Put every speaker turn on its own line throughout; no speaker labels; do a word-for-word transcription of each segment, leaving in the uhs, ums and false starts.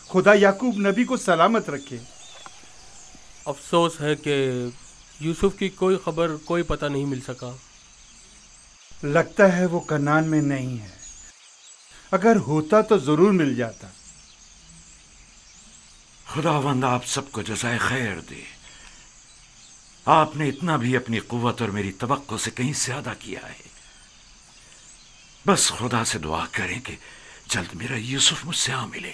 खुदा याकूब नबी को सलामत रखे।
अफसोस है कि यूसुफ की कोई खबर, कोई पता नहीं मिल सका।
लगता है वो कनान में नहीं है। अगर होता तो जरूर मिल जाता।
खुदावंद आप सबको जज़ाए खैर दे। आपने इतना भी अपनी कुव्वत और मेरी तवक्को से कहीं ज्यादा किया है। बस खुदा से दुआ करें कि जल्द मेरा यूसुफ मुझसे आ मिले।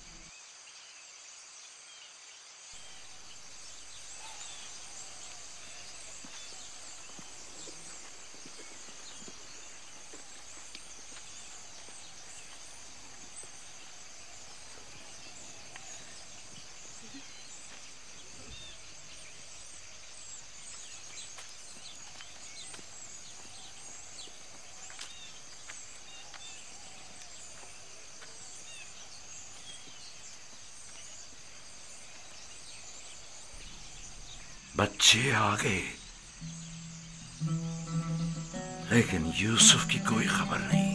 बच्चे आ गए, लेकिन यूसुफ की कोई खबर नहीं।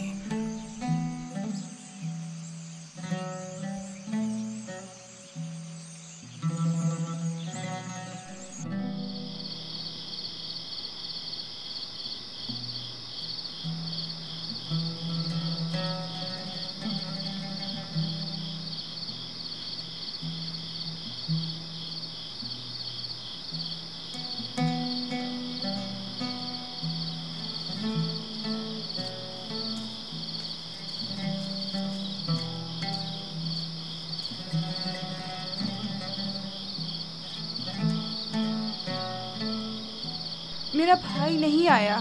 मेरा भाई नहीं आया।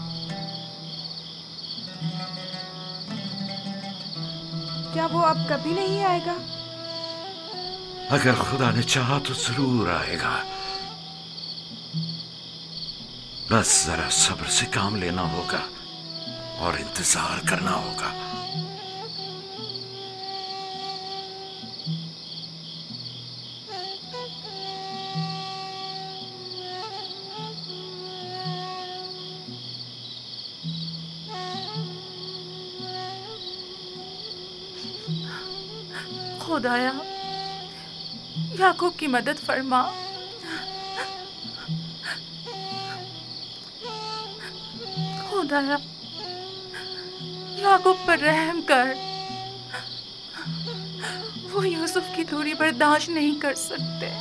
क्या वो अब कभी नहीं आएगा?
अगर खुदा ने चाहा तो जरूर आएगा। बस जरा सब्र से काम लेना होगा और इंतजार करना होगा।
खुदाया, याकूब की मदद फरमा। खुदाया, याकूब पर रहम कर। वो यूसुफ की दूरी बर्दाश्त नहीं कर सकते।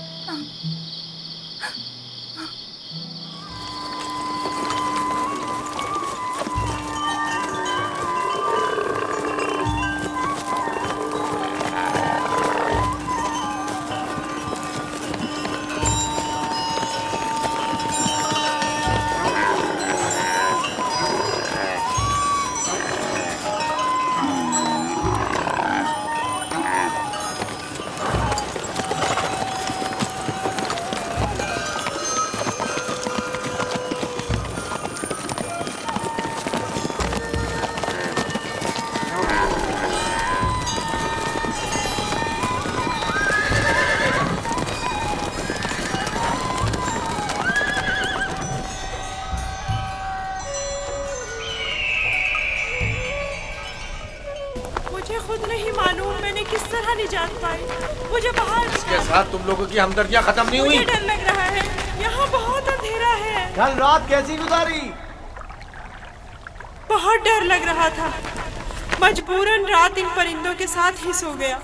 तुम लोगों की हमदर्दियां खत्म नहीं हुई?
मुझे डर लग रहा है, यहाँ बहुत अंधेरा है।
कल रात कैसी गुजारी?
बहुत डर लग रहा था, मजबूरन रात इन परिंदों के साथ ही सो गया।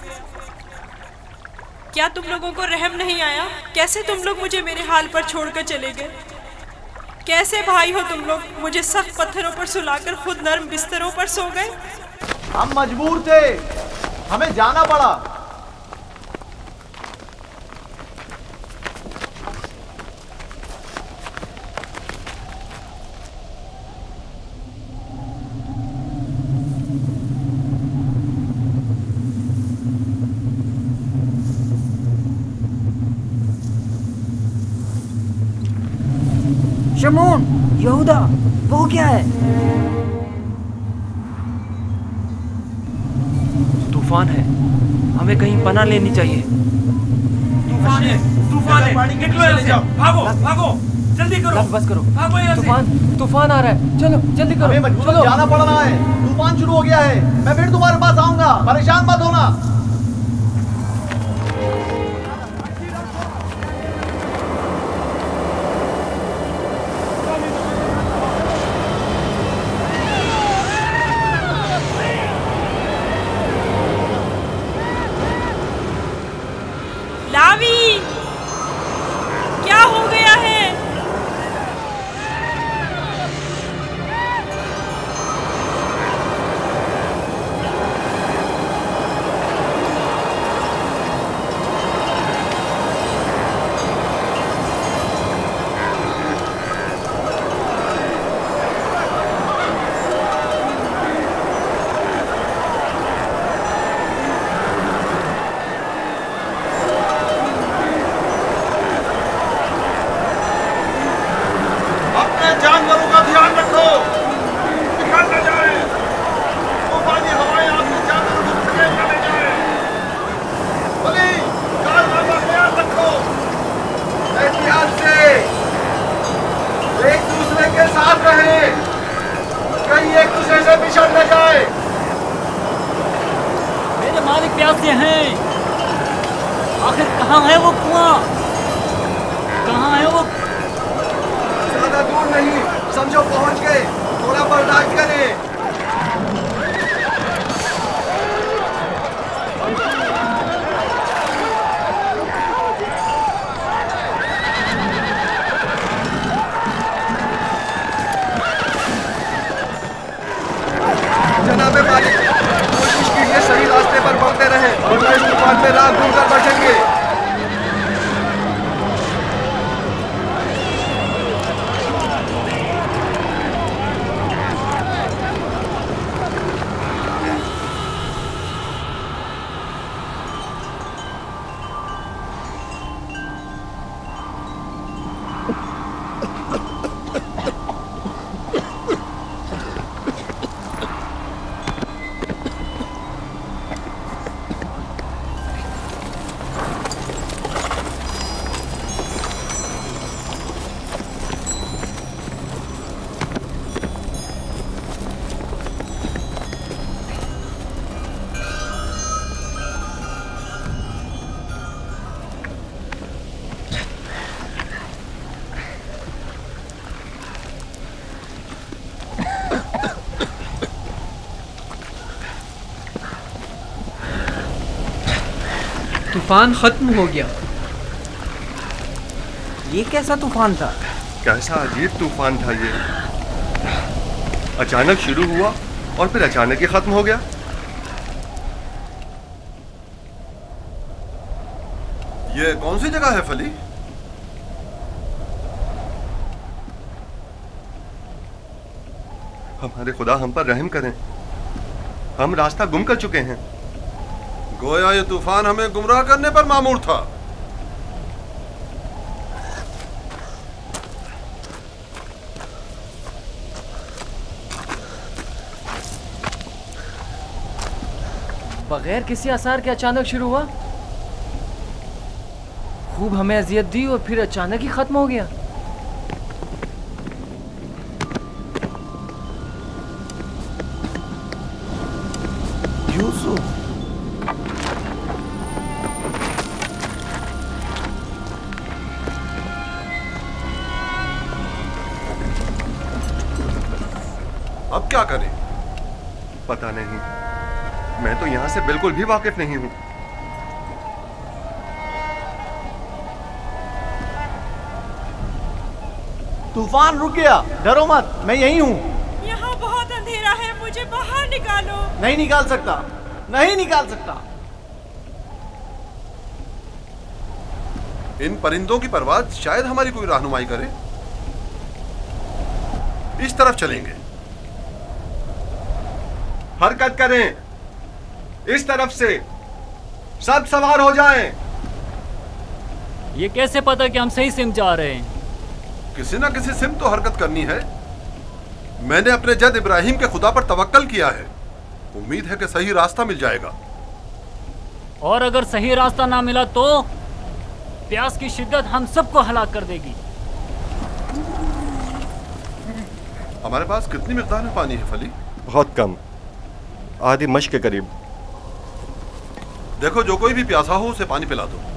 क्या तुम लोगों को रहम नहीं आया? कैसे तुम लोग मुझे मेरे हाल पर छोड़कर चले गए? कैसे भाई हो तुम लोग? मुझे सख्त पत्थरों पर सुलाकर खुद नर्म बिस्तरों पर सो गए।
हम मजबूर थे, हमें जाना पड़ा।
शमून, यहूदा, वो क्या है?
तूफान है, हमें कहीं पनाह लेनी चाहिए।
तूफान है, तूफान है, निकलो यहाँ से, भागो, भागो, जल्दी करो।
बस बस करो,
भागो यहाँ से।
तूफान, तूफान आ रहा है, चलो जल्दी करो।
हमें मजबूरन जाना पड़ रहा है, तूफान शुरू हो गया है। मैं फिर तुम्हारे पास आऊंगा, परेशान मत होना।
से हैं? आखिर कहाँ है वो कुआं? कहाँ है वो?
ज्यादा दूर नहीं, समझो पहुंच गए, थोड़ा बर्दाश्त करें। जनाबे मालिक, कोशिश कीजिए सही रास्ते पर बढ़ते रहें, वरना इस तूफान में राह घूमकर बचेंगे।
तूफान खत्म हो गया।
ये कैसा तूफान था?
कैसा अजीब तूफान था ये। अचानक शुरू हुआ और फिर अचानक ही खत्म हो गया। ये कौन सी जगह है फली? हमारे खुदा हम पर रहम करें, हम रास्ता गुम कर चुके हैं।
गोया ये तूफान हमें गुमराह करने पर मामूर था।
बगैर किसी आसार के अचानक शुरू हुआ, खूब हमें अजियत दी और फिर अचानक ही खत्म हो गया।
यूसुफ,
अब क्या करें?
पता नहीं, मैं तो यहां से बिल्कुल भी वाकिफ नहीं हूं।
तूफान रुक गया, डरो मत, मैं यही हूं।
यहाँ बहुत अंधेरा है, मुझे बाहर निकालो।
नहीं निकाल सकता, नहीं निकाल सकता।
इन परिंदों की परवाज़ शायद हमारी कोई रहनुमाई करे। इस तरफ चलेंगे।
हरकत करें, इस तरफ से सब सवार हो जाएं।
ये कैसे पता कि हम सही सिम जा रहे हैं?
किसी ना किसी सिम तो हरकत करनी है। मैंने अपने जद इब्राहिम के खुदा पर तवक्कल किया है, उम्मीद है कि सही रास्ता मिल जाएगा।
और अगर सही रास्ता ना मिला तो प्यास की शिद्दत हम सबको हलाक कर देगी।
हमारे पास कितनी मिकदार में पानी है फली?
बहुत कम, आधी मश के करीब।
देखो, जो कोई भी प्यासा हो उसे पानी पिला दो।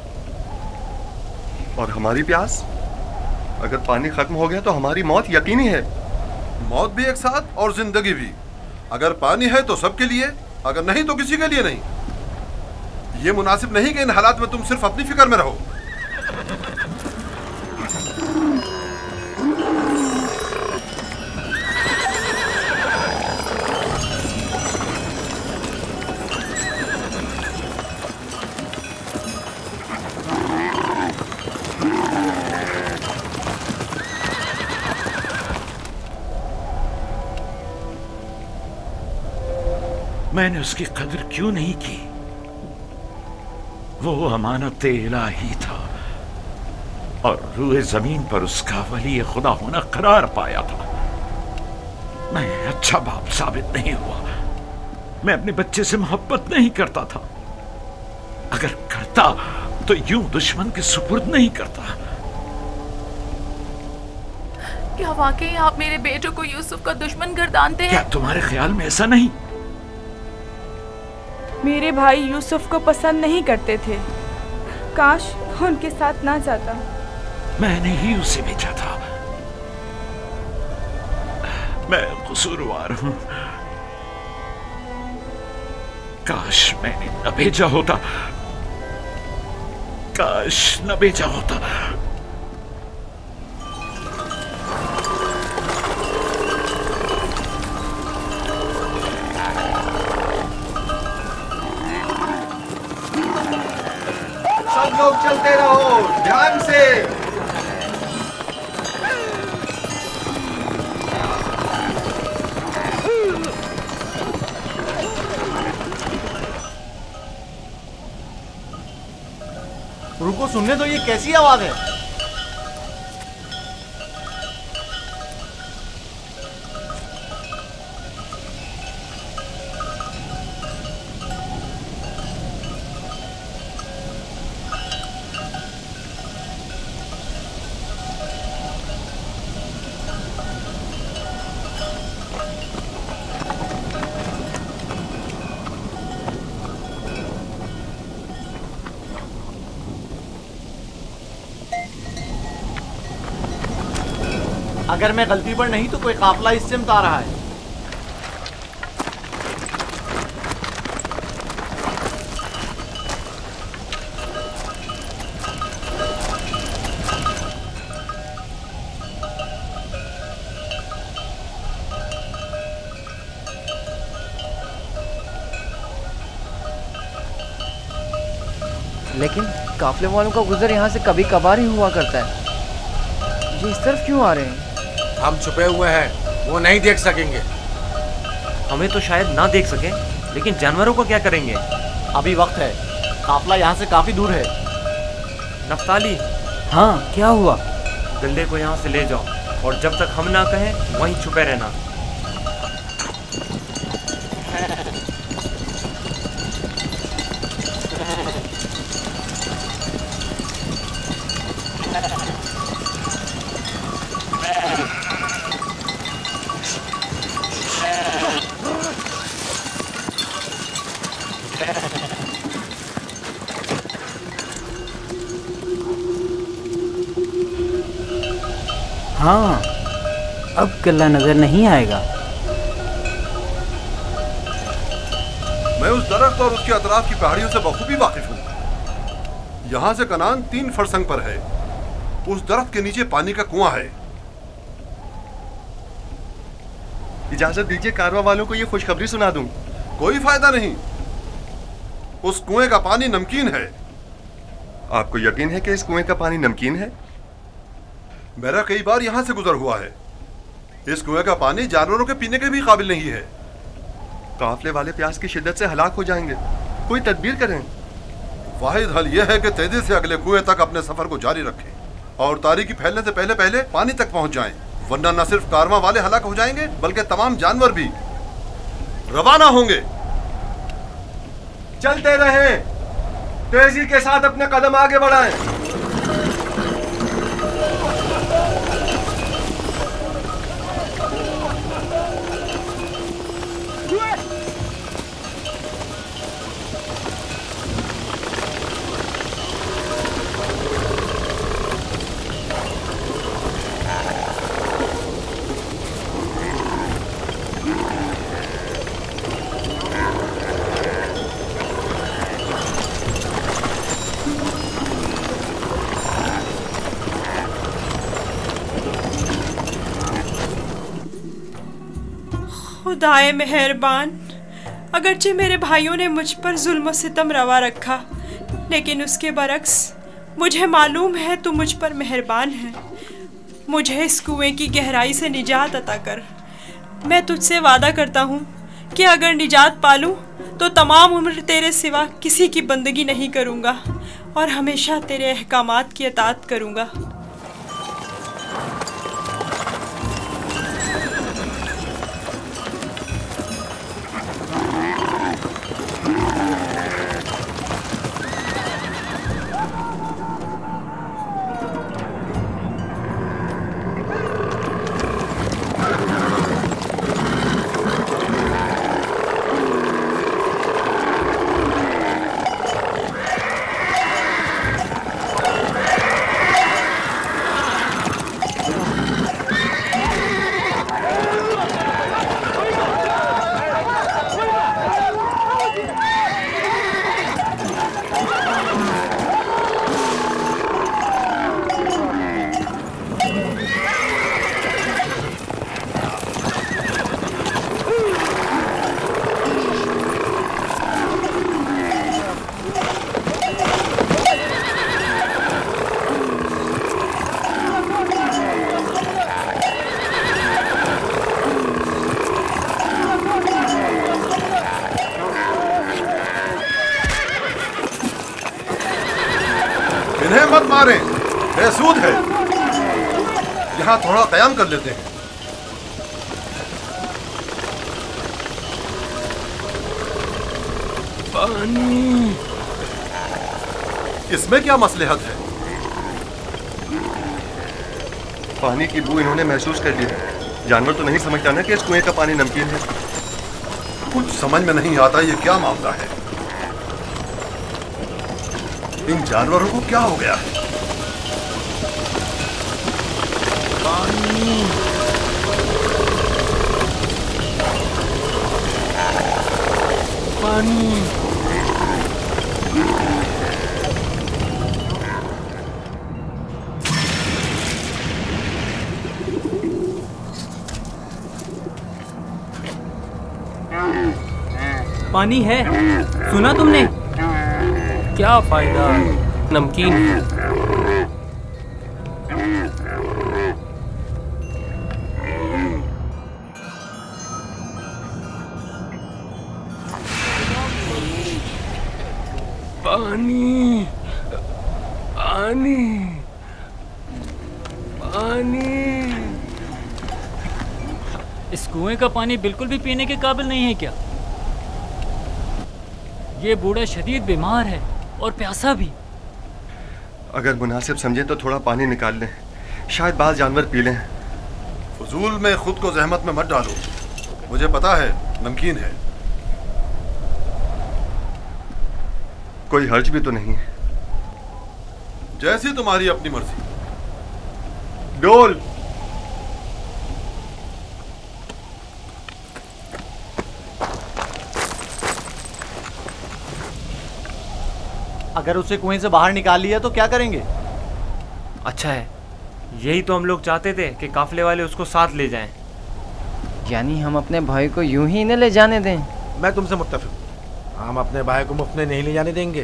और हमारी प्यास? अगर पानी खत्म हो गया तो हमारी मौत यकीनी है।
मौत भी एक साथ और जिंदगी भी। अगर पानी है तो सबके लिए, अगर नहीं तो किसी के लिए नहीं। ये मुनासिब नहीं कि इन हालात में तुम सिर्फ अपनी फिक्र में रहो।
मैंने उसकी कदर क्यों नहीं की? वो अमानत इलाही था और रूए जमीन पर उसका वली खुदा होना करार पाया था। मैं अच्छा बाप साबित नहीं हुआ। मैं अपने बच्चे से मोहब्बत नहीं करता था। अगर करता तो यूं दुश्मन के सुपुर्द नहीं करता।
क्या वाकई आप मेरे बेटों को यूसुफ का दुश्मन गर्दानते हैं?
क्या तुम्हारे ख्याल में ऐसा नहीं?
मेरे भाई यूसुफ को पसंद नहीं करते थे। काश वो उनके साथ ना जाता।
मैंने ही उसे भेजा था। मैं कसूरवार हूं। काश मैंने न भेजा होता, काश न भेजा होता।
सब लोग चलते रहो ध्यान से।
रुको, सुनने दो, ये कैसी आवाज है? अगर मैं गलती पर नहीं तो कोई काफिला इस सिमत आ रहा है।
लेकिन काफिले वालों का गुजर यहाँ से कभी कभार ही हुआ करता है। ये इस तरफ क्यों आ रहे हैं?
हम छुपे हुए हैं, वो नहीं देख सकेंगे।
हमें तो शायद ना देख सके, लेकिन जानवरों को क्या करेंगे?
अभी वक्त है, काफिला यहाँ से काफी दूर है।
नफ्ताली।
हाँ, क्या हुआ?
गल्ले को यहाँ से ले जाओ और जब तक हम ना कहें वहीं छुपे रहना।
हाँ, अब गल्ला नजर नहीं आएगा।
मैं उस दरख्त और उसके अतराफ की पहाड़ियों से बखूबी वाकिफ हूँ। यहाँ से कनान तीन फरसंग पर है। उस दरख्त के नीचे पानी का कुआं है।
इजाजत दीजिए कारवां वालों को ये खुशखबरी सुना दूं।
कोई फायदा नहीं, उस कुएं का पानी नमकीन है।
आपको यकीन है कि इस कुएं का पानी नमकीन है?
मेरा कई बार यहाँ से गुजर हुआ है। इस कुएं का पानी जानवरों के पीने के भी काबिल नहीं है।
काफिले वाले प्यास की शिद्दत से हलाक हो जाएंगे, कोई तदबीर करें।
वाहिद हल यह है कि तेजी से अगले कुएं तक अपने सफर को जारी रखें और तारीकी फैलने से पहले पहले पानी तक पहुंच जाएं, वरना न सिर्फ कारवां वाले हलाक हो जाएंगे बल्कि तमाम जानवर भी रवाना होंगे।
चलते रहें, तेजी के साथ अपने कदम आगे बढ़ाएं।
खुदाए मेहरबान, अगरचे मेरे भाइयों ने मुझ पर जुल्म सितम रवा रखा, लेकिन उसके बरक्स मुझे मालूम है तू मुझ पर मेहरबान है। मुझे इस कुएं की गहराई से निजात अता कर। मैं तुझसे वादा करता हूँ कि अगर निजात पालूं तो तमाम उम्र तेरे सिवा किसी की बंदगी नहीं करूँगा और हमेशा तेरे अहकामात की अतात करूँगा।
मारें, बेसूद है। यहाँ थोड़ा कयाम कर लेते हैं।
पानी।
इसमें क्या मसलहत है?
पानी की बू इन्होंने महसूस कर ली है। जानवर तो नहीं समझता ना कि इस कुएं का पानी नमकीन है।
कुछ समझ में नहीं आता ये क्या मामला है। इन जानवरों को क्या हो गया है?
पानी। पानी।
पानी है, सुना तुमने?
क्या फायदा, नमकीन है। पानी, पानी, पानी।
इस कुएं का पानी बिल्कुल भी पीने के काबिल नहीं है क्या? ये बूढ़ा शदीद बीमार है और प्यासा भी।
अगर मुनासिब समझे तो थोड़ा पानी निकाल लें, शायद बाल जानवर पी लें।
फजूल में खुद को जहमत में मत डालो, मुझे पता है नमकीन है।
कोई हर्ज भी तो नहीं है।
जैसी तुम्हारी अपनी मर्जी।
डोल।
अगर उसे कुएं से बाहर निकाल लिया तो क्या करेंगे?
अच्छा है, यही तो हम लोग चाहते थे कि काफले वाले उसको साथ ले जाएं।
यानी हम अपने भाई को यूं ही न ले जाने दें?
मैं तुमसे मुत्तफिक हूं। हम अपने भाई को मुफ्त में नहीं ले जाने देंगे।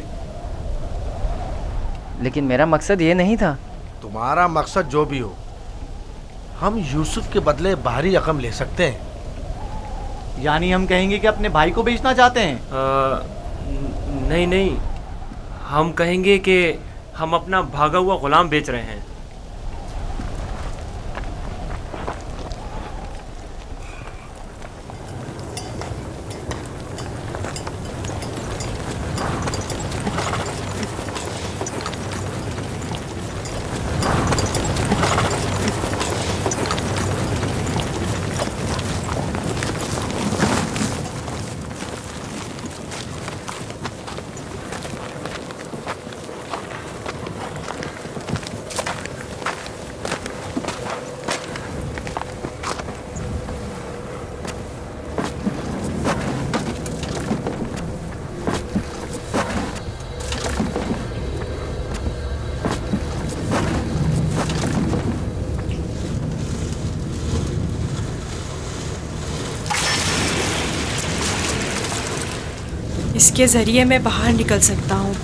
लेकिन मेरा मकसद ये नहीं था।
तुम्हारा मकसद जो भी हो, हम यूसुफ के बदले भारी रकम ले सकते हैं।
यानी हम कहेंगे कि अपने भाई को बेचना चाहते हैं?
आ, नहीं नहीं, हम कहेंगे कि हम अपना भागा हुआ गुलाम बेच रहे हैं।
इसके जरिए मैं बाहर निकल सकता हूँ।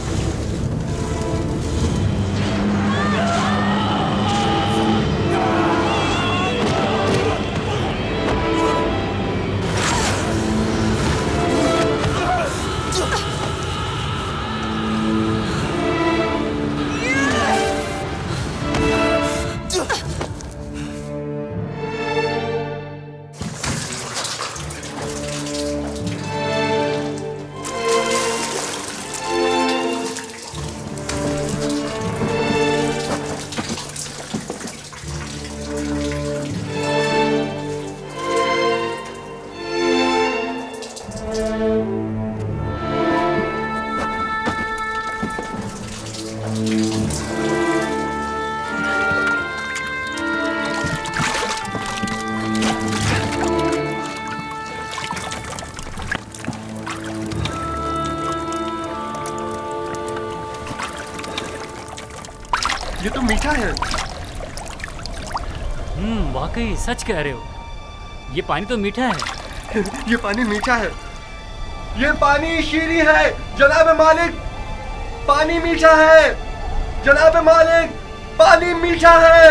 ये तो मीठा है।
हम्म, वाकई सच कह रहे हो। ये पानी तो मीठा है।
ये पानी मीठा है। ये पानी शीरी है जनाब मालिक। पानी मीठा है जनाब मालिक। पानी मीठा है।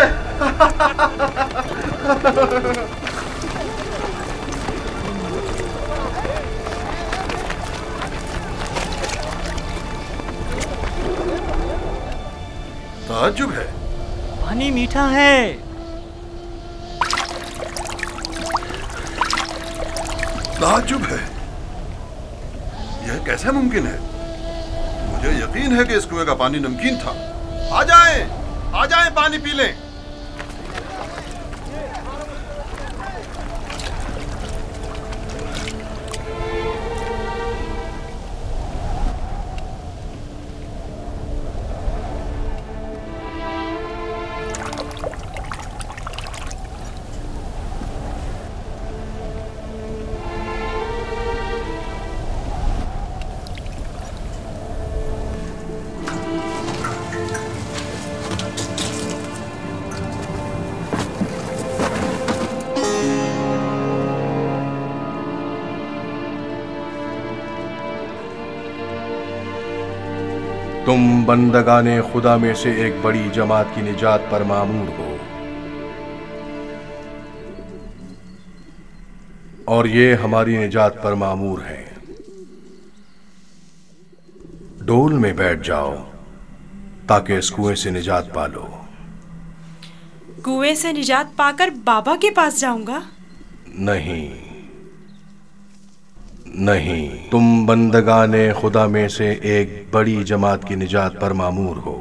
ताज्जुब है।
पानी मीठा है।
ताज्जुब है। यह कैसे मुमकिन है? मुझे यकीन है कि इस कुएं का पानी नमकीन था। आ जाएं, आ जाएं, पानी पी लें।
तुम बंदगाने खुदा में से एक बड़ी जमात की निजात पर मामूर हो, और ये हमारी निजात पर मामूर है। डोल में बैठ जाओ ताकि इस कुएं से निजात पालो।
कुएं से निजात पाकर बाबा के पास जाऊंगा?
नहीं नहीं, तुम बंदगाने खुदा में से एक बड़ी जमात की निजात पर मामूर हो।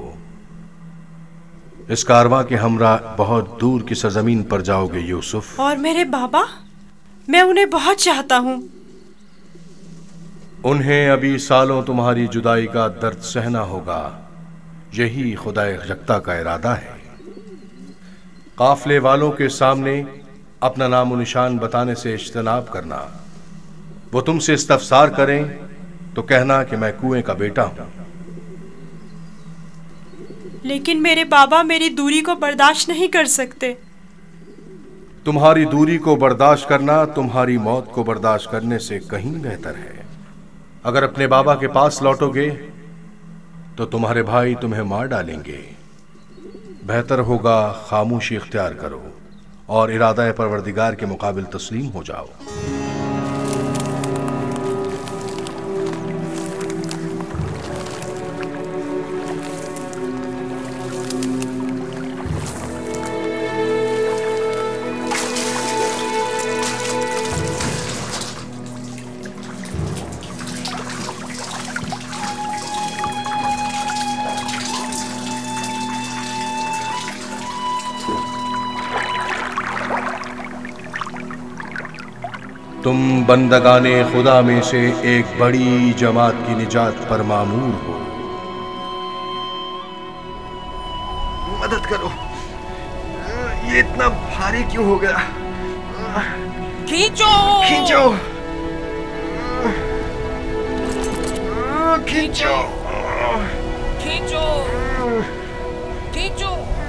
इस कारवां के हमरा बहुत दूर की सरजमीन पर जाओगे यूसुफ।
और मेरे बाबा? मैं उन्हें बहुत चाहता हूँ।
उन्हें अभी सालों तुम्हारी जुदाई का दर्द सहना होगा। यही खुदा यकता का इरादा है। काफले वालों के सामने अपना नामो निशान बताने से इज्तनाब करना। वो तुमसे इस्तफसार करें तो कहना कि मैं कुएं का बेटा हूं।
लेकिन मेरे बाबा मेरी दूरी को बर्दाश्त नहीं कर सकते।
तुम्हारी दूरी को बर्दाश्त करना तुम्हारी मौत को बर्दाश्त करने से कहीं बेहतर है। अगर अपने बाबा के पास लौटोगे तो तुम्हारे भाई तुम्हें मार डालेंगे। बेहतर होगा खामोशी इख्तियार करो और इरादा परवरदिगार के मुकाबिल तस्लीम हो जाओ। तुम बंदगाने खुदा में से एक बड़ी जमात की निजात पर मामूर हो।
मदद करो, ये इतना भारी क्यों हो गया?
खींचो
खींचो खींचो
खींचो खींचो।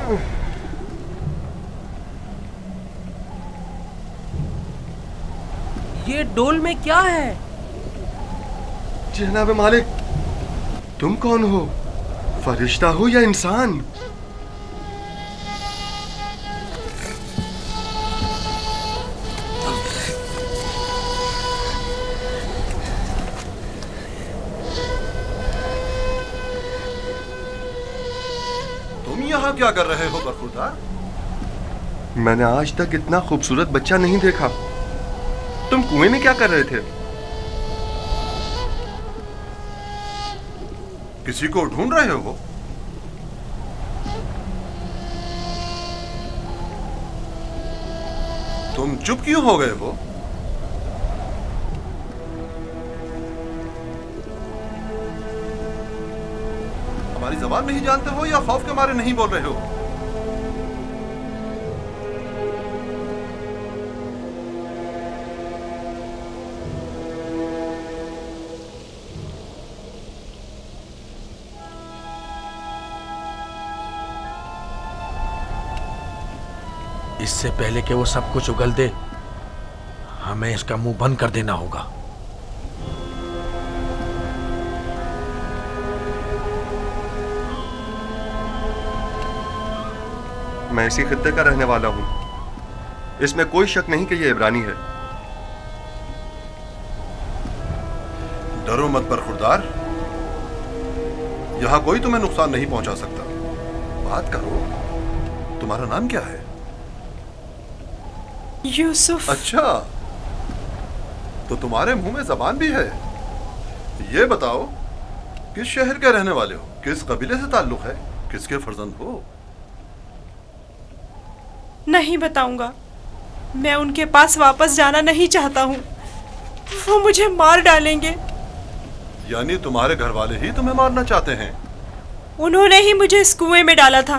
ये डोल में क्या है?
जनाब मालिक, तुम कौन हो? फरिश्ता हो या इंसान?
तुम यहाँ क्या कर रहे हो बरखुरदार?
मैंने आज तक इतना खूबसूरत बच्चा नहीं देखा। तुम कुएं में क्या कर रहे थे?
किसी को ढूंढ रहे हो? तुम चुप क्यों हो गए हो? हमारी ज़बान नहीं जानते हो या खौफ के मारे नहीं बोल रहे हो?
इससे पहले कि वो सब कुछ उगल दे, हमें इसका मुंह बंद कर देना होगा।
मैं इसी खित्ते का रहने वाला हूं। इसमें कोई शक नहीं कि ये इब्रानी है।
डरो मत बरखुरदार, यहां कोई तुम्हें नुकसान नहीं पहुंचा सकता। बात करो। तुम्हारा नाम क्या है?
यूसुफ।
अच्छा, तो तुम्हारे मुंह में जबान भी है। ये बताओ, किस शहर के रहने वाले हो? किस कबीले से ताल्लुक है? किसके फर्जंद हो?
नहीं बताऊंगा। मैं उनके पास वापस जाना नहीं चाहता हूँ। वो मुझे मार डालेंगे।
यानी तुम्हारे घर वाले ही तुम्हें मारना चाहते हैं?
उन्होंने ही मुझे इस कुएं में डाला था।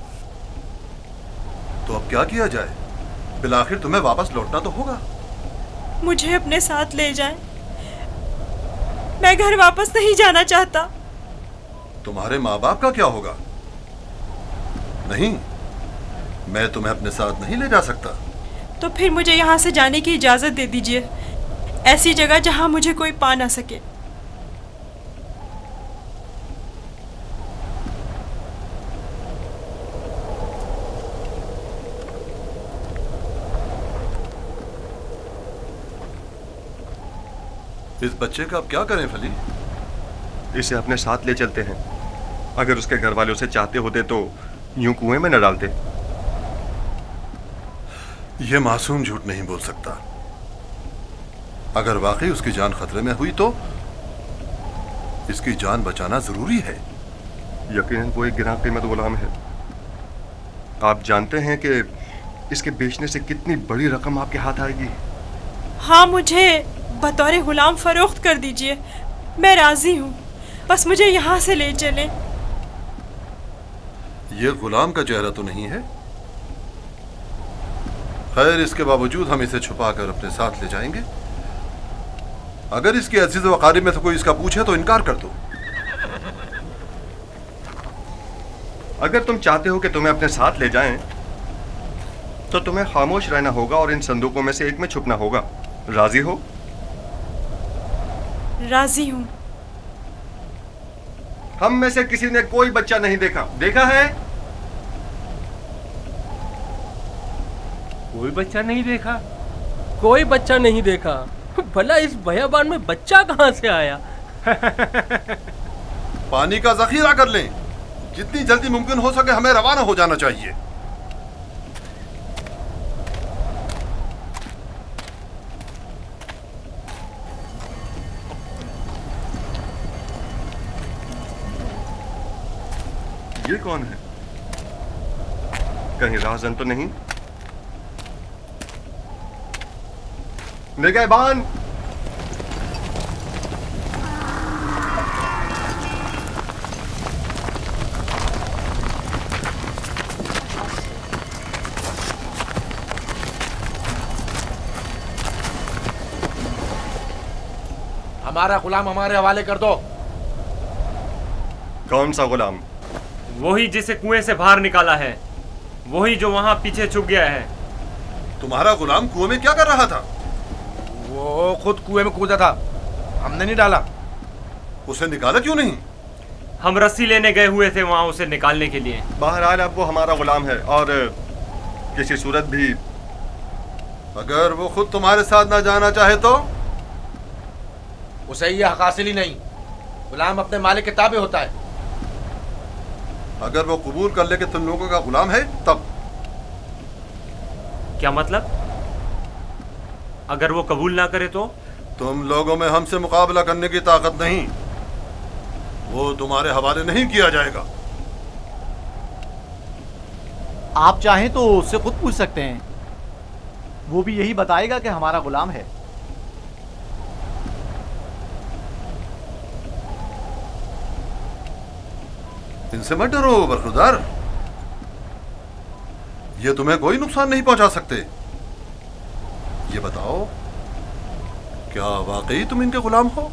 तो अब क्या किया जाए? बिलाखिर तुम्हें वापस लौटना तो होगा।
मुझे अपने साथ ले जाएं। मैं घर वापस नहीं जाना चाहता।
तुम्हारे माँ बाप का क्या होगा? नहीं, मैं तुम्हें अपने साथ नहीं ले जा सकता।
तो फिर मुझे यहाँ से जाने की इजाजत दे दीजिए, ऐसी जगह जहाँ मुझे कोई पा ना सके।
इस बच्चे का अब क्या करें फली?
इसे अपने साथ ले चलते हैं। अगर उसके घर वाले उसे चाहते होते तो यूं कुएं में न डालते।
यह मासूम झूठ नहीं बोल सकता। अगर वाकई उसकी जान खतरे में हुई तो इसकी जान बचाना जरूरी है।
यकीनन वो एक गिरा कीमत गुलाम है। आप जानते हैं कि इसके बेचने से कितनी बड़ी रकम आपके हाथ आएगी।
हाँ, मुझे बतौर गुलाम फरोख्त कर दीजिए, मैं राजी हूँ। बस मुझे यहाँ से ले चलें।
ये गुलाम का चेहरा तो नहीं है। खैर, इसके बावजूद हम इसे छुपाकर अपने साथ ले जाएंगे। अगर इसके अजीज व अकारिब में से कोई इसका पूछे तो इनकार कर दो।
अगर तुम चाहते हो कि तुम्हें अपने साथ ले जाएं, तो तुम्हें खामोश रहना होगा और इन संदूकों में से एक में छुपना होगा। राजी हो?
राजी हूँ।
हम में से किसी ने कोई बच्चा नहीं देखा। देखा है?
कोई बच्चा नहीं देखा? कोई बच्चा नहीं देखा? भला इस बयाबान में बच्चा कहाँ से आया?
पानी का जखीरा कर लें। जितनी जल्दी मुमकिन हो सके हमें रवाना हो जाना चाहिए।
ये कौन है? कहीं राहजन तो नहीं? निगहबान!
हमारा गुलाम हमारे हवाले कर दो।
कौन सा गुलाम?
वही जिसे कुएं से बाहर निकाला है, वही जो वहां पीछे छुप गया है।
तुम्हारा गुलाम कुएं में क्या कर रहा था?
वो खुद कुएं में कूदा था, हमने नहीं डाला।
उसे निकाला क्यों नहीं?
हम रस्सी लेने गए हुए थे वहां उसे निकालने के लिए।
बहरहाल अब वो हमारा गुलाम है और किसी सूरत भी।
अगर वो खुद तुम्हारे साथ ना जाना चाहे तो?
उसे ये हक हासिल ही नहीं। गुलाम अपने मालिक के ताबे होता है।
अगर वो कबूल कर ले कि तुम लोगों का गुलाम है तब?
क्या मतलब? अगर वो कबूल ना करे तो?
तुम लोगों में हमसे मुकाबला करने की ताकत नहीं। वो तुम्हारे हवाले नहीं किया जाएगा।
आप चाहें तो उससे खुद पूछ सकते हैं। वो भी यही बताएगा कि हमारा गुलाम है।
इनसे मत डरो बरखुरदार, ये तुम्हें कोई नुकसान नहीं पहुंचा सकते। ये बताओ, क्या वाकई तुम इनके गुलाम हो?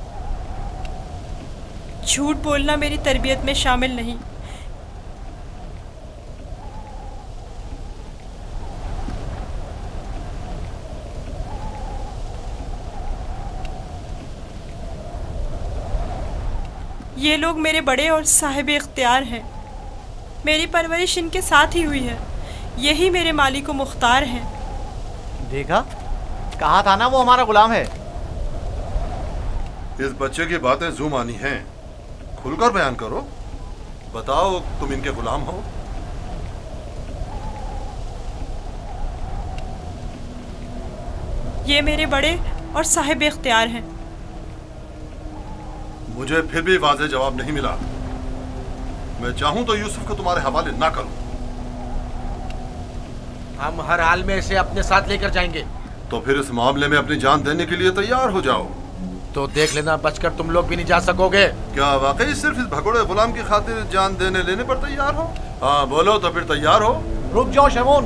झूठ बोलना मेरी तरबियत में शामिल नहीं। ये लोग मेरे बड़े और साहिब इख्तियार हैं। मेरी परवरिश इनके साथ ही हुई है। यही मेरे मालिक व मुख्तार हैं।
देखा, कहा था ना वो हमारा गुलाम है।
इस बच्चे की बातें जुमानी हैं। खुलकर बयान करो, बताओ, तुम इनके गुलाम हो?
ये मेरे बड़े और साहिब इख्तियार हैं।
मुझे फिर भी वाज़ेह जवाब नहीं मिला। मैं चाहूं तो यूसुफ को तुम्हारे हवाले ना करूं।
हम हर हाल में इसे अपने साथ लेकर जाएंगे।
तो फिर इस मामले में अपनी जान देने के लिए तैयार हो जाओ।
तो देख लेना, बचकर तुम लोग भी नहीं जा सकोगे।
क्या वाकई सिर्फ इस भगोड़े गुलाम की खातिर जान देने लेने पर तैयार हो? हाँ बोलो, तो फिर तैयार हो?
रुक जाओ शमून।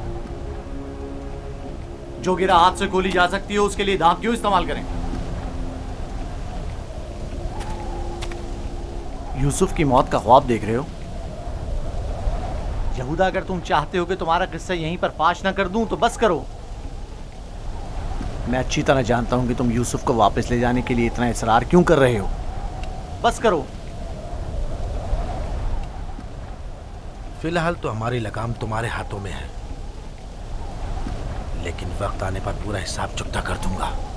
जो गिरा हाथ से गोली जा सकती है उसके लिए दांत क्यों इस्तेमाल करें? यूसुफ की मौत का ख्वाब देख रहे हो? यहूदा, अगर तुम चाहते हो कि तुम्हारा किस्सा यहीं पर फाश ना कर दूं तो बस करो। मैं अच्छी तरह जानता हूं कि तुम यूसुफ को वापस ले जाने के लिए इतना इसरार क्यों कर रहे हो। बस करो।
फिलहाल तो हमारी लगाम तुम्हारे हाथों में है, लेकिन वक्त आने पर पूरा हिसाब चुकता कर दूंगा।